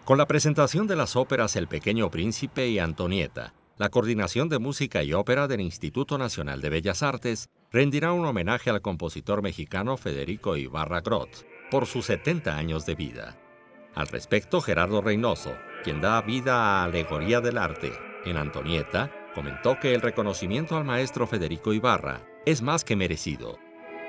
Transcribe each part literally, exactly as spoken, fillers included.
Con la presentación de las óperas El Pequeño Príncipe y Antonieta, la Coordinación de Música y Ópera del Instituto Nacional de Bellas Artes rendirá un homenaje al compositor mexicano Federico Ibarra Groth por sus setenta años de vida. Al respecto, Gerardo Reynoso, quien da vida a Alegoría del Arte en Antonieta, comentó que el reconocimiento al maestro Federico Ibarra es más que merecido.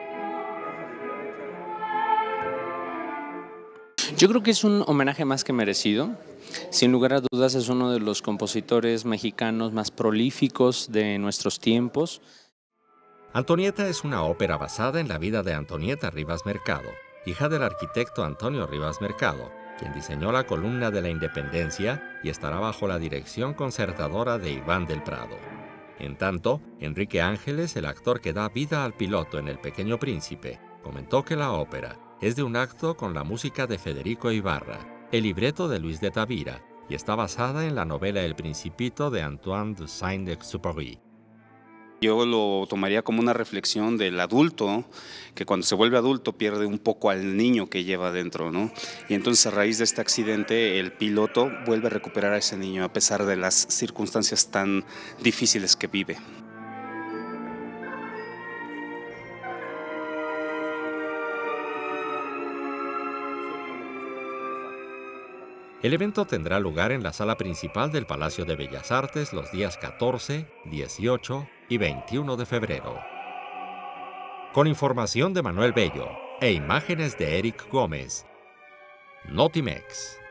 Yo creo que es un homenaje más que merecido. Sin lugar a dudas es uno de los compositores mexicanos más prolíficos de nuestros tiempos. Antonieta es una ópera basada en la vida de Antonieta Rivas Mercado, hija del arquitecto Antonio Rivas Mercado, quien diseñó la Columna de la Independencia y estará bajo la dirección concertadora de Iván del Prado. En tanto, Enrique Ángeles, el actor que da vida al piloto en El Pequeño Príncipe, comentó que la ópera es de un acto con la música de Federico Ibarra, el libreto de Luis de Tavira, y está basada en la novela El Principito de Antoine de Saint-Exupéry. Yo lo tomaría como una reflexión del adulto, que cuando se vuelve adulto pierde un poco al niño que lleva dentro, ¿no? Y entonces a raíz de este accidente el piloto vuelve a recuperar a ese niño a pesar de las circunstancias tan difíciles que vive. El evento tendrá lugar en la sala principal del Palacio de Bellas Artes los días catorce, dieciocho y veintiuno de febrero. Con información de Manuel Bello e imágenes de Eric Gómez. Notimex.